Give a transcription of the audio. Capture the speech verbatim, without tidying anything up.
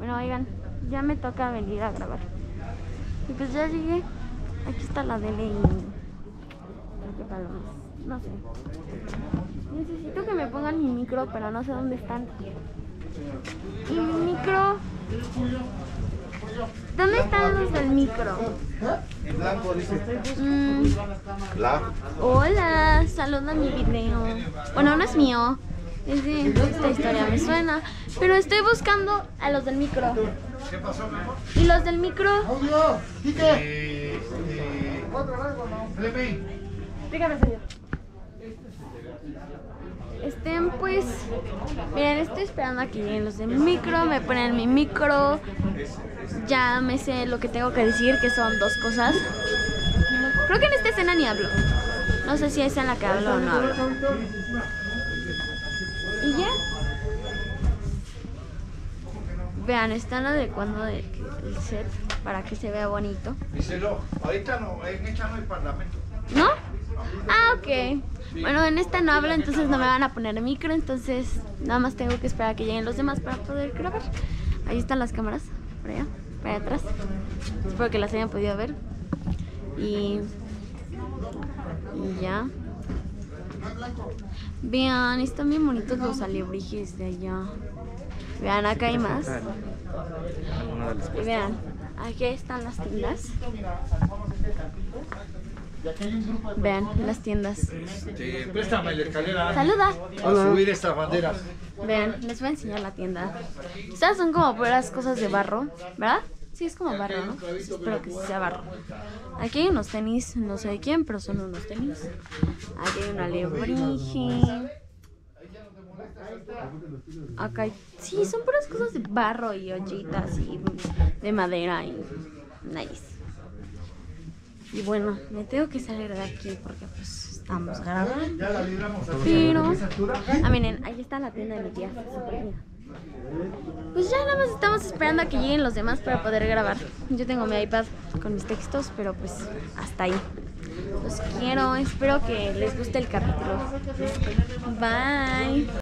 Bueno, oigan, ya me toca venir a grabar. Y pues ya llegué. Aquí está la Dele y... creo que palomas, no sé. Necesito que me pongan mi micro, pero no sé dónde están. Y mi micro... ¿Dónde están los del micro? En blanco, dice. Mm. La. Hola, saluda mi video. Bueno, no es mío. Es de esta historia, me suena. Pero estoy buscando a los del micro. ¿Qué pasó, mi amor? ¿Y los del micro? ¡Audio! ¡Quique! Clemen. Dígame, señor. Estén pues... Miren, estoy esperando a que lleguen los del micro. Me ponen mi micro. Ya me sé lo que tengo que decir, que son dos cosas. Creo que en esta escena ni hablo. No sé si es en la que hablo o no hablo. ¿Y ya? Vean, están adecuando el set para que se vea bonito. Díselo. Ahorita no, en esta no hay parlamento. ¿No? Ah, ok. Bueno, en esta no hablo, entonces no me van a poner micro. Entonces nada más tengo que esperar a que lleguen los demás para poder grabar. Ahí están las cámaras, por allá, por allá atrás. Espero que las hayan podido ver. Y... y ya. Vean, están bien bonitos los alebrijes de allá. Vean, acá hay más. Y vean, aquí están las tiendas. Vean, las tiendas. Este, préstame la escalera. Saluda. A subir estas banderas. Vean, les voy a enseñar la tienda. Estas son como puras cosas de barro, ¿verdad? Sí, es como barro, ¿no? Espero que sí sea barro. Aquí hay unos tenis, no sé de quién, pero son unos tenis. Aquí hay un alebrije. Acá hay... sí, son puras cosas de barro y ollitas y de madera y... nice. Y bueno, me tengo que salir de aquí porque pues estamos grabando. Pero... ah, miren, ahí está la tienda de mi tía. Pues ya nada más estamos esperando a que lleguen los demás para poder grabar. Yo tengo mi iPad con mis textos, pero pues hasta ahí. Los quiero, espero que les guste el capítulo. Bye.